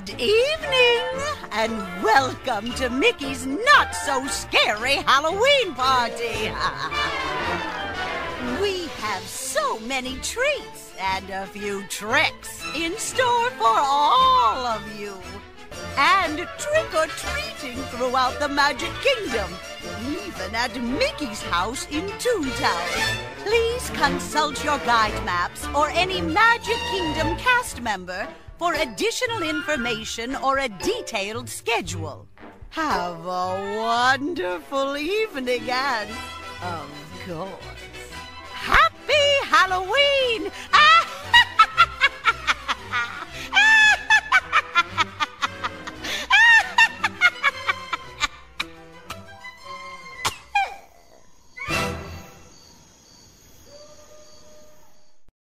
Good evening, and welcome to Mickey's not-so-scary Halloween party. We have so many treats and a few tricks in store for all of you. And trick-or-treating throughout the Magic Kingdom, even at Mickey's house in Toontown. Please consult your guide maps or any Magic Kingdom cast member for additional information or a detailed schedule. Have a wonderful evening and, of course, Happy Halloween!